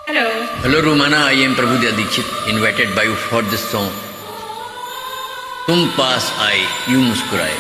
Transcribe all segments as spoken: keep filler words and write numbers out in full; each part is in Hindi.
Hello. Hello Rumana, I am Prabhudev Dikshit, invited by you for this song. तुम पास आए यूं मुस्कुराए.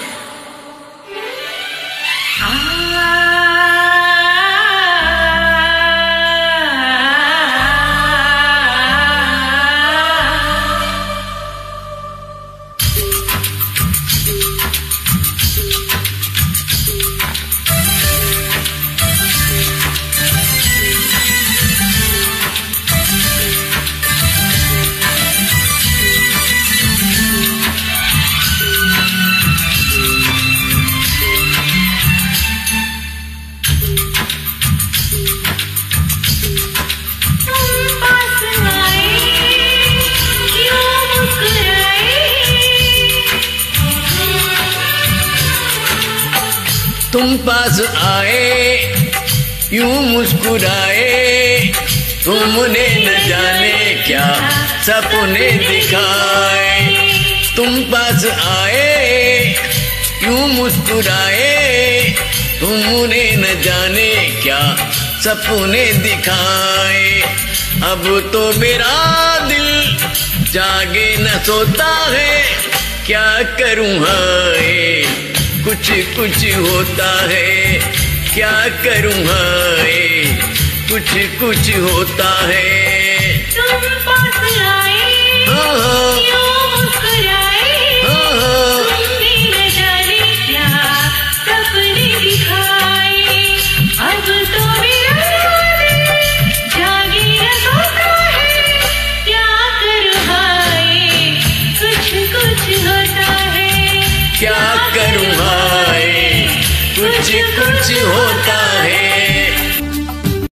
तुम पास आए यूं मुस्कुराए, तुमने न जाने क्या सपने दिखाए. तुम पास आए यूं मुस्कुराए, तुमने न जाने क्या सपने दिखाए. अब तो मेरा दिल जागे न सोता है, क्या करूं हाय कुछ कुछ होता है. क्या करूं हाय कुछ कुछ होता है. तुम पास आए हाँ